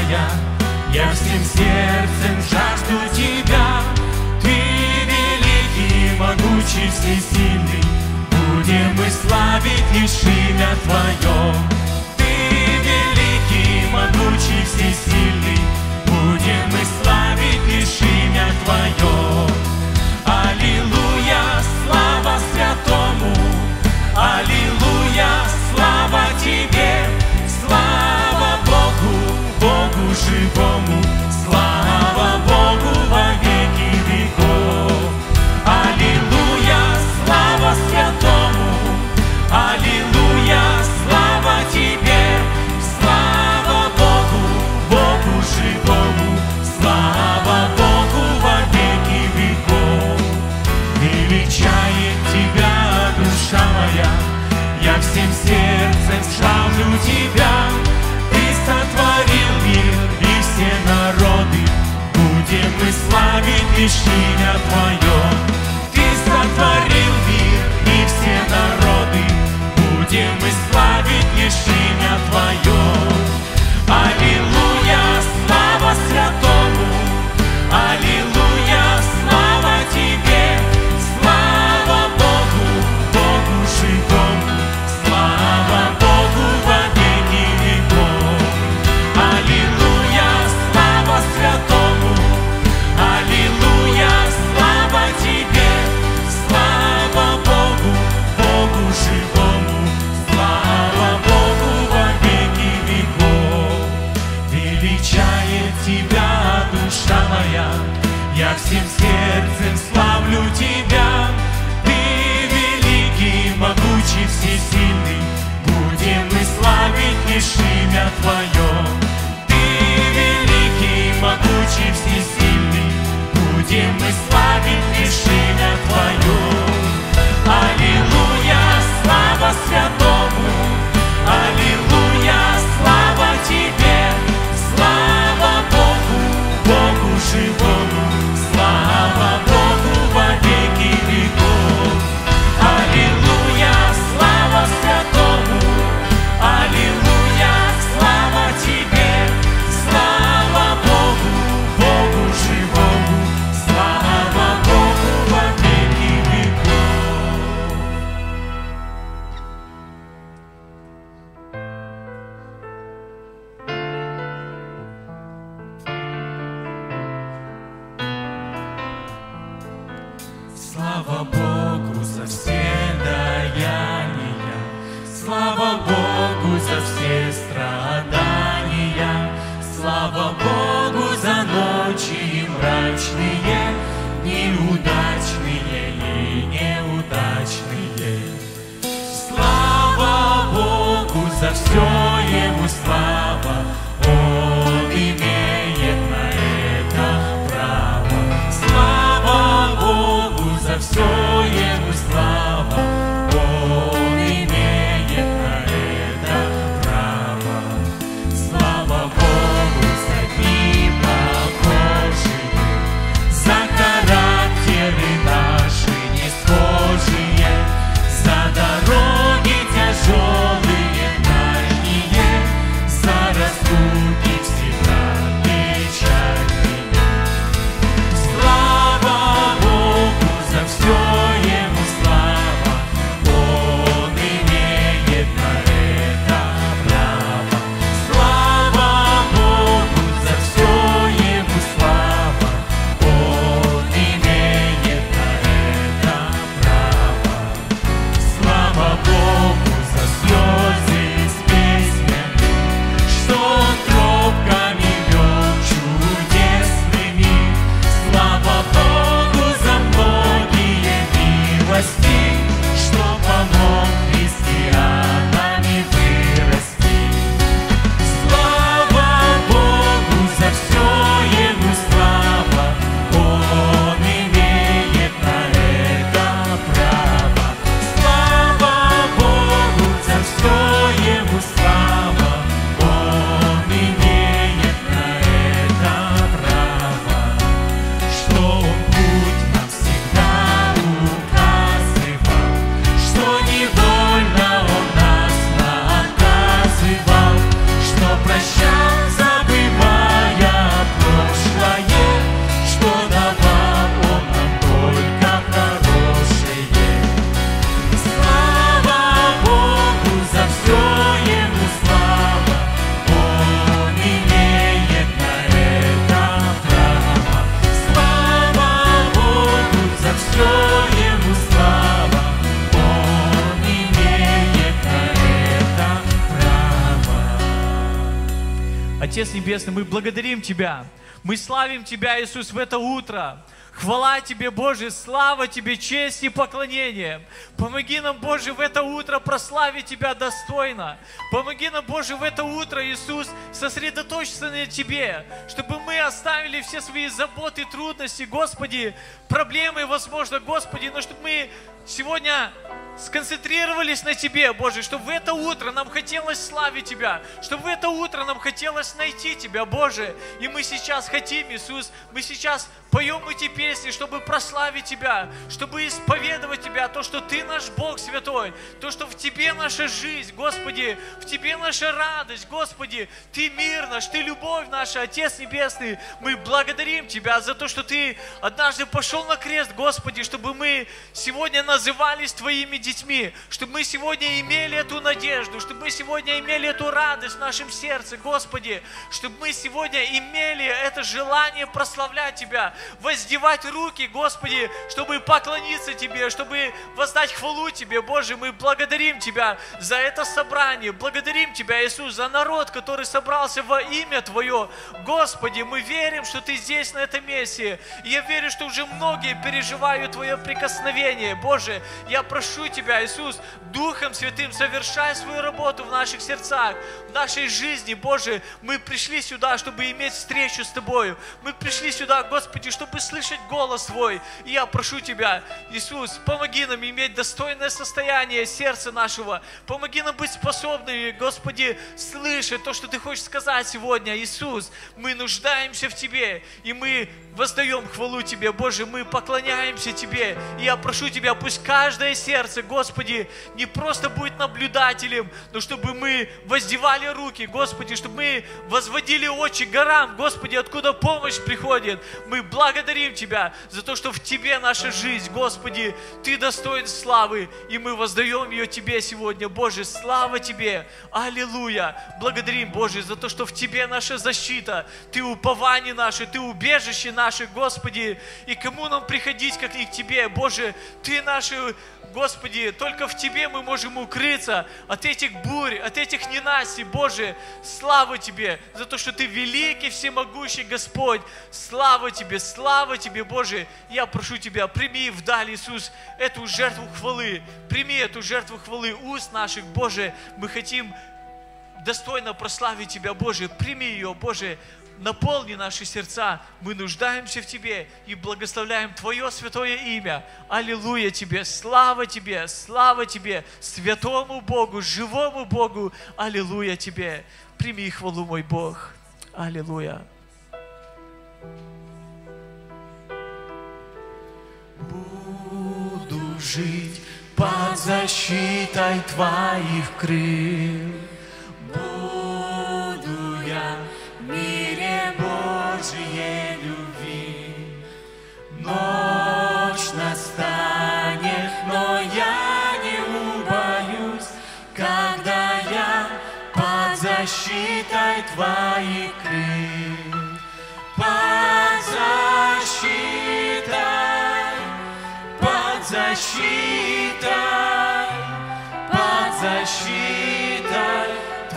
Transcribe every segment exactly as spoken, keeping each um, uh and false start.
моя, я всем сердцем жажду Тебя. Ты великий, могучий, всесильный, будем мы славить лишь имя Твое. Ты великий, могучий, всесильный, будем мы славить лишь имя Твое. Аллилуйя, слава святому, аллилуйя, слава Тебе, слава Богу, Богу живому, слава Богу во веки веков. Аллилуйя, слава святому, аллилуйя, слава Тебе, слава Богу, Богу живому, слава Богу во веки веков. Величает Тебя душа моя, я всем сердцем славлю Тебя. Ты сотворил мир и все народы, будем мы славить лишь имя Твое. Ты сотворил мир и все народы, будем мы славить лишь имя Твое. Аллилуйя, слава святому, аллилуйя, слава Тебе, слава Богу, Богу живому, слава Богу во веки веков. Аллилуйя, слава святому, аллилуйя, слава Тебе, слава Богу, Богу живому, слава Богу во веки веков. Величает Тебя душа моя, я всем сердцем славлю Тебя. Ты великий, могучий, всесильный, будем мы славить лишь имя Твое. Ты великий, могучий, всесильный, будем мы славить лишь имя Твое. Аллилуйя, слава святому, аллилуйя, слава Тебе, слава Богу, Богу живому, слава Богу во веки веков. Аллилуйя, слава святому, аллилуйя, слава Тебе, слава Богу, Богу живому, слава Богу во веки веков. Слава Богу за все даяния, слава Богу за все страдания, слава Богу за ночи мрачные, неудачные и неудачные. Слава Богу за все, Ему слава, Он имеет на это право. Слава Богу за все, Ему слава, Он имеет на это право. Слава Богу за дни похожие, за характеры наши несхожие, за дороги тяжелые, дальние, Отец Небесный, мы благодарим Тебя. Мы славим Тебя, Иисус, в это утро. Хвала Тебе, Боже, слава Тебе, честь и поклонение. Помоги нам, Боже, в это утро прославить Тебя достойно. Помоги нам, Боже, в это утро, Иисус, сосредоточиться на Тебе, чтобы мы оставили все свои заботы, трудности, Господи, проблемы, возможно, Господи, но чтобы мы сегодня сконцентрировались на Тебе, Боже, чтобы в это утро нам хотелось славить Тебя, чтобы в это утро нам хотелось найти Тебя, Боже. И мы сейчас хотим, Иисус, мы сейчас поем эти песни, чтобы прославить Тебя, чтобы исповедовать Тебя, то, что Ты наш Бог святой, то, что в Тебе наша жизнь, Господи, в Тебе наша радость, Господи, Ты мир наш, Ты любовь наша, Отец Небесный. Мы благодарим Тебя за то, что Ты однажды пошел на крест, Господи, чтобы мы сегодня назывались Твоими детьми, чтобы мы сегодня имели эту надежду, чтобы мы сегодня имели эту радость в нашем сердце, Господи, чтобы мы сегодня имели это желание прославлять Тебя, воздевать руки, Господи, чтобы поклониться Тебе, чтобы воздать хвалу Тебе, Боже. Мы благодарим Тебя за это собрание, благодарим Тебя, Иисус, за народ, который собрался во имя Твое. Господи, мы верим, что Ты здесь, на этом месте. И я верю, что уже многие переживают Твое прикосновение. Боже, я прошу Тебя, Иисус, Духом Святым, совершай свою работу в наших сердцах, в нашей жизни, Боже. Мы пришли сюда, чтобы иметь встречу с Тобою. Мы пришли сюда, Господи, чтобы слышать голос Твой. И я прошу Тебя, Иисус, помоги нам иметь достойное состояние сердца нашего. Помоги нам быть способными, Господи, слышать то, что Ты хочешь сказать сегодня. Иисус, мы нуждаемся в Тебе, и мы воздаем хвалу Тебе, Боже, мы поклоняемся Тебе. И я прошу Тебя, пусть каждое сердце, Господи, не просто будет наблюдателем, но чтобы мы воздевали руки, Господи, чтобы мы возводили очи к горам, Господи, откуда помощь приходит. Мы благодарим Тебя за то, что в Тебе наша жизнь, Господи, Ты достоин славы, и мы воздаем ее Тебе сегодня, Боже, слава Тебе, аллилуйя. Благодарим, Боже, за то, что в Тебе наша защита, Ты упование наше, Ты убежище наше, Господи, и кому нам приходить, как и к Тебе, Боже, Ты наши, Господи, только в Тебе мы можем укрыться от этих бурь, от этих ненастий, Боже, слава Тебе за то, что Ты великий, всемогущий Господь, слава Тебе, слава Тебе, Боже, я прошу Тебя, прими вдаль, Иисус, эту жертву хвалы, прими эту жертву хвалы уст наших, Боже, мы хотим достойно прославить Тебя, Боже, прими ее, Боже, наполни наши сердца, мы нуждаемся в Тебе и благословляем Твое святое имя. Аллилуйя Тебе, слава Тебе, слава Тебе, святому Богу, живому Богу, аллилуйя Тебе. Прими хвалу, мой Бог. Аллилуйя. Буду жить под защитой Твоих крыл. Буду я в мире Божьей любви. Ночь настанет, но я не убоюсь, когда я под защитой Твоих крыл. Под защитой, под защитой, под защитой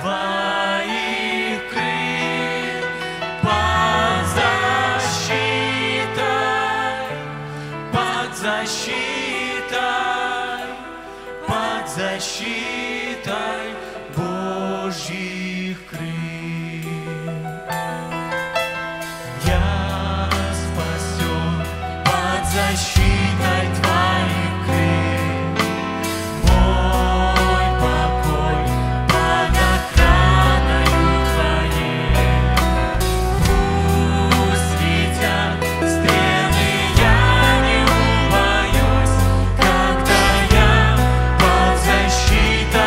Твоих крыл. Под защитой, под защитой, под защитой Божьих крыл. Я спасен под защитой Твоих крыл. Мой покой под охраною Твоей. Пусть летят стрелы, я не убоюсь, когда я под защитой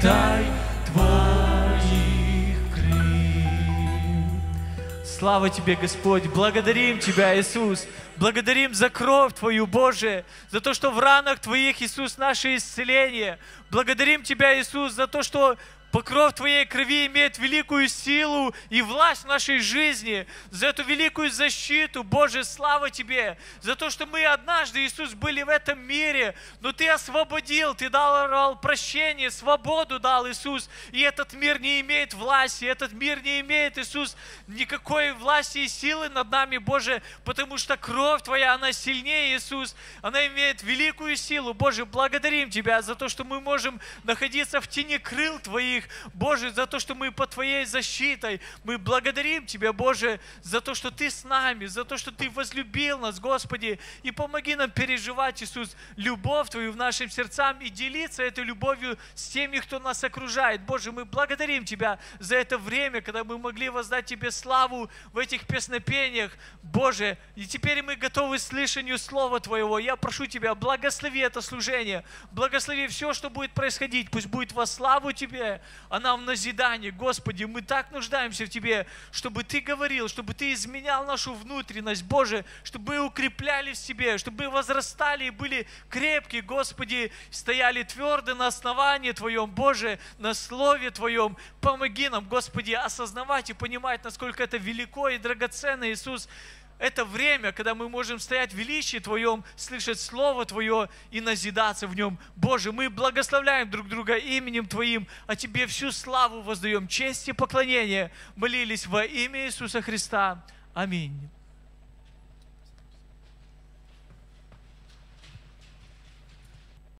дай Твоих крил. Слава Тебе, Господь! Благодарим Тебя, Иисус! Благодарим за кровь Твою, Боже, за то, что в ранах Твоих, Иисус, наше исцеление. Благодарим Тебя, Иисус, за то, что покров Твоей крови имеет великую силу и власть в нашей жизни, за эту великую защиту. Боже, слава Тебе, за то, что мы однажды, Иисус, были в этом мире, но Ты освободил, Ты дал прощение, свободу дал, Иисус, и этот мир не имеет власти, этот мир не имеет, Иисус, никакой власти и силы над нами, Боже, потому что кровь Твоя, она сильнее, Иисус, она имеет великую силу. Боже, благодарим Тебя за то, что мы можем находиться в тени крыл Твоих, Боже, за то, что мы под Твоей защитой. Мы благодарим Тебя, Боже, за то, что Ты с нами, за то, что Ты возлюбил нас, Господи, и помоги нам переживать, Иисус, любовь Твою в нашим сердцам и делиться этой любовью с теми, кто нас окружает. Боже, мы благодарим Тебя за это время, когда мы могли воздать Тебе славу в этих песнопениях, Боже, и теперь мы готовы к слышанию Слова Твоего. Я прошу Тебя, благослови это служение, благослови все, что будет происходить, пусть будет во славу Тебе, а нам в назидание. Господи, мы так нуждаемся в Тебе, чтобы Ты говорил, чтобы Ты изменял нашу внутренность, Боже, чтобы мы укреплялись в Тебе, чтобы мы возрастали и были крепкие, Господи, стояли твердо на основании Твоем, Боже, на Слове Твоем. Помоги нам, Господи, осознавать и понимать, насколько это велико и драгоценно, Иисус. Это время, когда мы можем стоять в величии Твоем, слышать Слово Твое и назидаться в нем. Боже, мы благословляем друг друга именем Твоим, а Тебе всю славу воздаем, честь и поклонение. Молились во имя Иисуса Христа. Аминь.